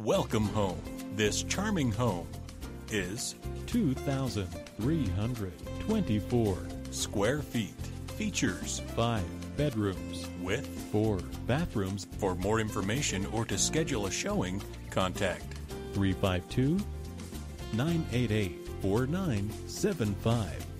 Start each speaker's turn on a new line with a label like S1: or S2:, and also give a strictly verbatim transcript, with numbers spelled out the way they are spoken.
S1: Welcome home. This charming home is
S2: two thousand three hundred twenty-four
S1: square feet. Features
S2: five bedrooms
S1: with
S2: four bathrooms.
S1: For more information or to schedule a showing, contact
S2: three five two, nine eight eight, four nine seven five.